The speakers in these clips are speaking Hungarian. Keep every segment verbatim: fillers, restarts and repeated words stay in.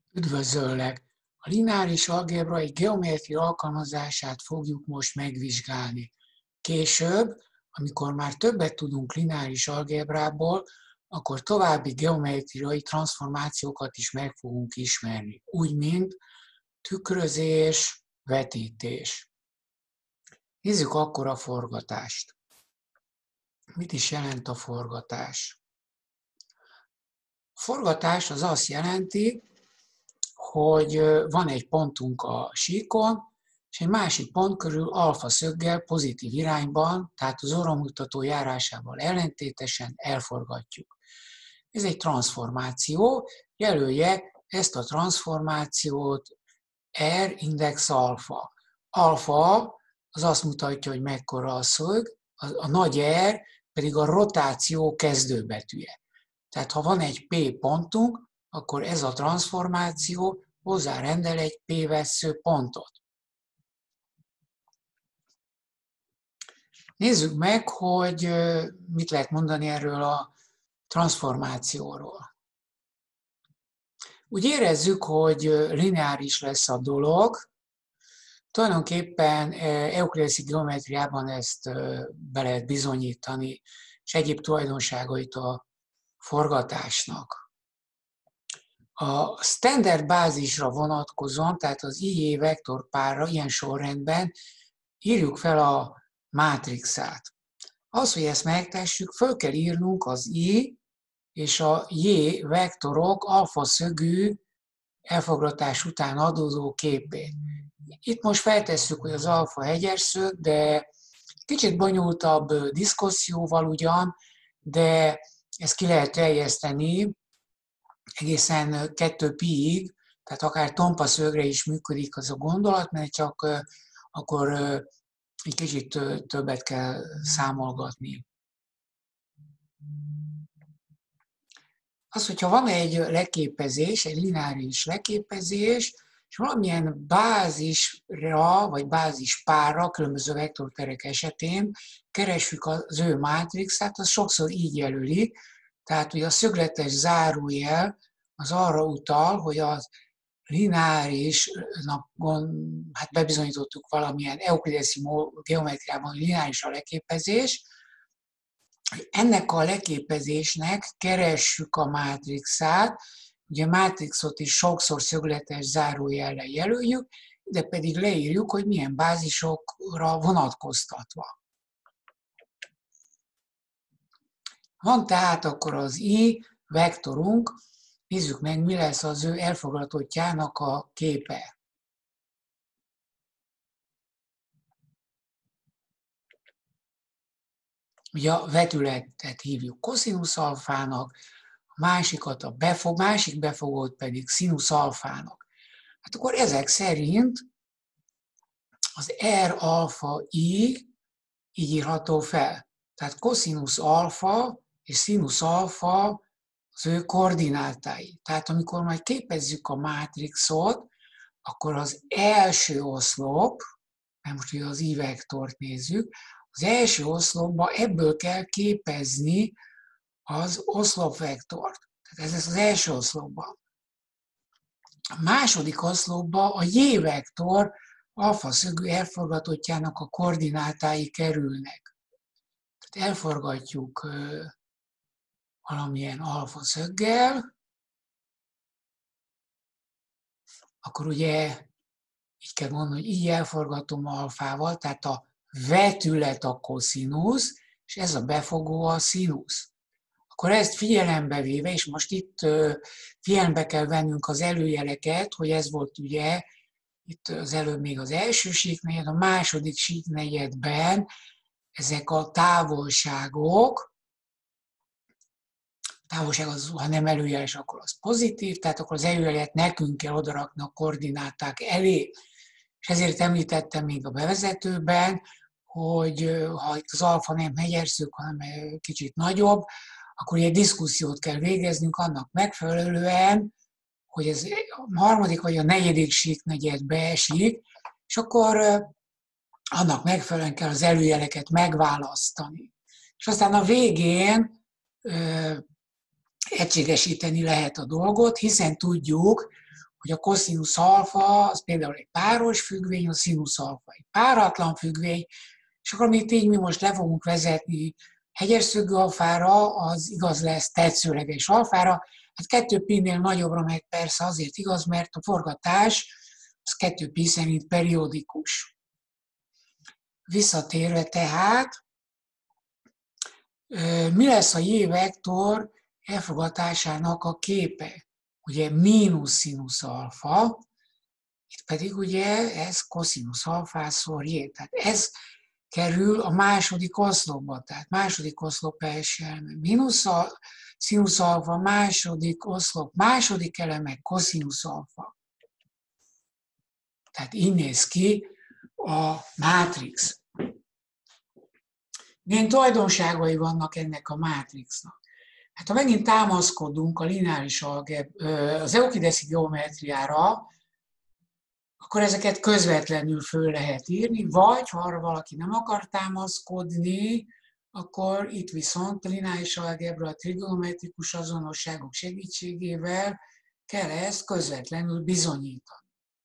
Üdvözöllek! A lineáris algebra egy geometria alkalmazását fogjuk most megvizsgálni. Később, amikor már többet tudunk lineáris algebrából, akkor további geometriai transformációkat is meg fogunk ismerni, úgy, mint tükrözés, vetítés. Nézzük akkor a forgatást. Mit is jelent a forgatás? A forgatás az azt jelenti, hogy van egy pontunk a síkon, és egy másik pont körül alfa szöggel pozitív irányban, tehát az orrmutató járásával ellentétesen elforgatjuk. Ez egy transformáció, jelölje ezt a transformációt R index alfa. Alfa az azt mutatja, hogy mekkora a szög, a, a nagy R pedig a rotáció kezdőbetűje. Tehát ha van egy P pontunk, akkor ez a transformáció hozzárendel egy P-vessző pontot. Nézzük meg, hogy mit lehet mondani erről a transformációról. Úgy érezzük, hogy lineáris lesz a dolog. Tulajdonképpen euklideszi geometriában ezt be lehet bizonyítani, és egyéb tulajdonságait a forgatásnak. A standard bázisra vonatkozóan, tehát az I J vektorpárra ilyen sorrendben írjuk fel a mátrixát. Az, hogy ezt megtessük, föl kell írnunk az I és a J vektorok alfa szögű elforgatás után adódó képét. Itt most feltesszük, hogy az alfa hegyes szög, de kicsit bonyolultabb diszkuszióval ugyan, de ezt ki lehet terjeszteni egészen kettő pi-ig, tehát akár tompa szögre is működik az a gondolat, mert csak akkor egy kicsit többet kell számolgatni. Az, hogyha van egy leképezés, egy lineáris leképezés, és valamilyen bázisra, vagy bázispárra, különböző vektorterek esetén keressük az ő mátrixát, az sokszor így jelölik. Tehát ugye a szögletes zárójel az arra utal, hogy az lineárisnak, hát bebizonyítottuk valamilyen euklideszi geometriában, hogy lineáris a leképezés. Ennek a leképezésnek keressük a mátrixát, ugye a mátrixot is sokszor szögletes zárójellel jelöljük, de pedig leírjuk, hogy milyen bázisokra vonatkoztatva. Van tehát akkor az I vektorunk, nézzük meg, mi lesz az ő elforgatottjának a képe. Ugye a vetületet hívjuk koszinusz alfának, a másikat a befog, másik befogót pedig szinusz alfának. Hát akkor ezek szerint az R alfa I így írható fel. Tehát koszinusz alfa és szinusz alfa az ő koordinátái. Tehát amikor majd képezzük a mátrixot, akkor az első oszlop, mert most ugye az I-vektort nézzük, az első oszlopba ebből kell képezni az oszlopvektort. Tehát ez lesz az első oszlopban. A második oszlopba a J-vektor alfa szögű elforgatottjának a koordinátái kerülnek. Tehát elforgatjuk valamilyen alfa szöggel, akkor ugye így kell mondani, hogy így elforgatom alfával, tehát a vetület a koszinusz, és ez a befogó a szinusz. Akkor ezt figyelembe véve, és most itt figyelembe kell vennünk az előjeleket, hogy ez volt ugye, itt az előbb még az első síknegyed, a második síknegyedben ezek a távolságok, távolság az, ha nem előjeles, akkor az pozitív, tehát akkor az előjelet nekünk kell odarakni a koordináták elé. És ezért említettem még a bevezetőben, hogy ha itt az alfa nem hegyes szög, hanem kicsit nagyobb, akkor egy diszkusziót kell végeznünk annak megfelelően, hogy ez a harmadik vagy a negyedik síknegyedbe esik, és akkor annak megfelelően kell az előjeleket megválasztani. És aztán a végén ö, egységesíteni lehet a dolgot, hiszen tudjuk, hogy a koszinusz alfa az például egy páros függvény, a színusz alfa egy páratlan függvény, és akkor amit így mi most le fogunk vezetni hegyes szögű alfára, az igaz lesz tetszőleges alfára. Hát kettő pi-nél nagyobbra meg persze azért igaz, mert a forgatás az kettő pi szerint periódikus. Visszatérve tehát, mi lesz a J-vektor elfogatásának a képe? Ugye mínusz színusz alfa, itt pedig ugye ez koszinusz alfászor J. Tehát ez kerül a második oszlopba, tehát második oszlop első eleme mínusz színusz alfa, második oszlop, második eleme koszinusz alfa. Tehát így néz ki a mátrix. Milyen tulajdonságai vannak ennek a mátrixnak? Hát ha megint támaszkodunk a lineáris algeb, az euklideszi geometriára, akkor ezeket közvetlenül föl lehet írni, vagy ha arra valaki nem akar támaszkodni, akkor itt viszont a lineáris algebra, a trigonometrikus azonosságok segítségével kell ezt közvetlenül bizonyítani.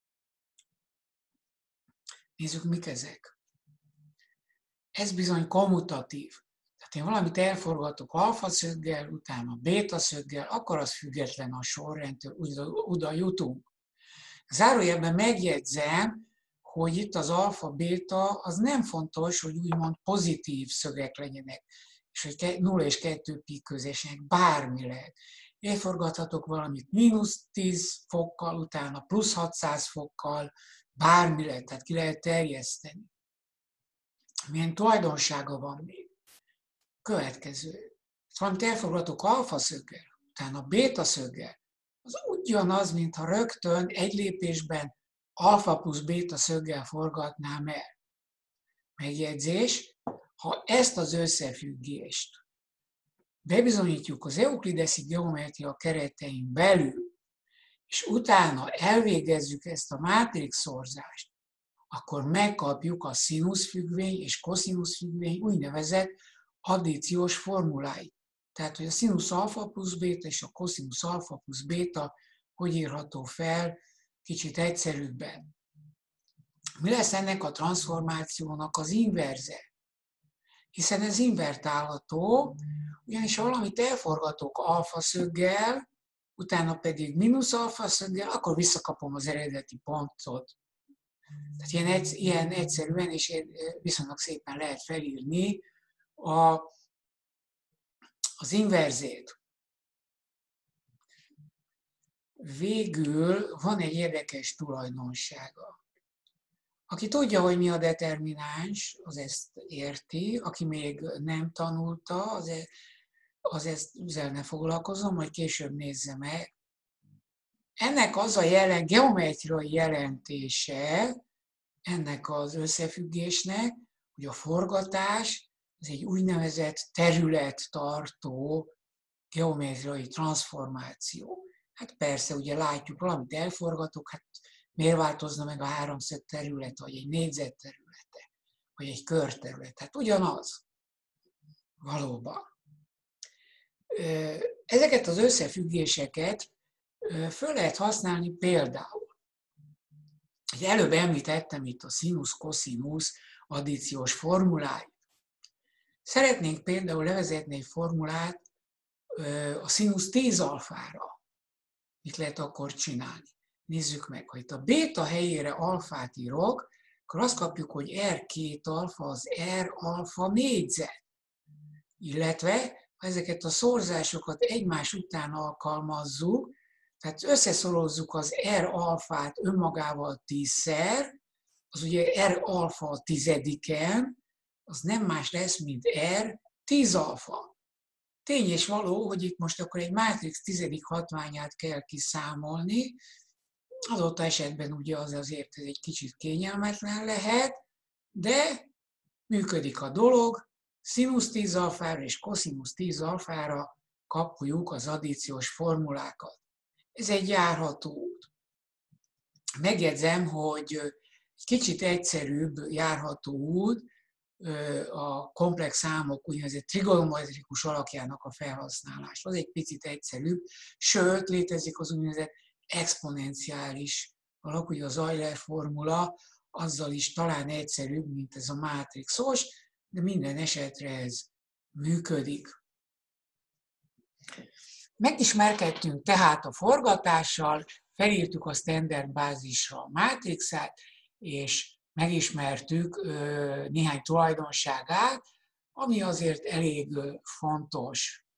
Nézzük, mik ezek. Ez bizony kommutatív. Tehát én valamit elforgatok alfa szöggel, utána béta szöggel, akkor az független a sorrendtől, oda jutunk. Zárójelben megjegyzem, hogy itt az alfa-béta az nem fontos, hogy úgymond pozitív szögek legyenek, és hogy nulla és kettő pi közösek, bármi lehet. Elforgathatok valamit mínusz tíz fokkal, utána plusz hatszáz fokkal, bármi lehet, tehát ki lehet terjeszteni. Milyen tulajdonsága van még? Következő. Valamit elforgatok alfa szöggel, utána béta szöggel, az ugyanaz, mintha rögtön egy lépésben alfa plusz béta szöggel forgatnám el. Megjegyzés, ha ezt az összefüggést bebizonyítjuk az euklideszi geometria keretein belül, és utána elvégezzük ezt a mátrix szorzást, akkor megkapjuk a színusz függvény és koszinusz függvény úgynevezett addíciós formuláit. Tehát, hogy a színusz alfa plusz béta és a koszinusz alfa plusz béta hogy írható fel kicsit egyszerűbben. Mi lesz ennek a transformációnak az inverze? Hiszen ez invertálható, ugyanis ha valamit elforgatok alfa szöggel, utána pedig mínusz alfa szöggel, akkor visszakapom az eredeti pontot. Tehát ilyen, egy, ilyen egyszerűen és viszonylag szépen lehet felírni a, az inverzét. Végül van egy érdekes tulajdonsága. Aki tudja, hogy mi a determináns, az ezt érti, aki még nem tanulta, az, e, az ezt ezzel ne foglalkozom, majd később nézze meg. Ennek az a jelen, geometriai jelentése, ennek az összefüggésnek, hogy a forgatás az egy úgynevezett területtartó geometriai transformáció. Hát persze, ugye látjuk, valamit elforgatok, hát miért változna meg a háromszög terület, vagy egy négyzet területe, vagy egy kör terület? Hát ugyanaz. Valóban. Ezeket az összefüggéseket föl lehet használni például. Előbb említettem itt a színusz-koszinusz addíciós formuláit. Szeretnénk például levezetni egy formulát a színusz tíz alfára. Mit lehet akkor csinálni? Nézzük meg, ha itt a béta helyére alfát írok, akkor azt kapjuk, hogy er két alfa az R alfa négyzet. Illetve, ha ezeket a szorzásokat egymás után alkalmazzuk, tehát összeszorozzuk az R alfát önmagával tízszer, az ugye R alfa a tizediken, az nem más lesz, mint R tíz alfa. Tény és való, hogy itt most akkor egy mátrix tizedik hatványát kell kiszámolni, adott esetben ugye az azért ez egy kicsit kényelmetlen lehet, de működik a dolog, színusz tíz alfára és koszinusz tíz alfára kapjuk az addíciós formulákat. Ez egy járható út. Megjegyzem, hogy egy kicsit egyszerűbb járható út a komplex számok úgynevezett trigonometrikus alakjának a felhasználása. Az egy picit egyszerűbb, sőt létezik az úgynevezett exponenciális alak, ugye az Euler formula azzal is talán egyszerűbb, mint ez a mátrixos, de minden esetre ez működik. Megismerkedtünk tehát a forgatással, felírtuk a standard bázisra a mátrixát, és megismertük néhány tulajdonságát, ami azért elég fontos.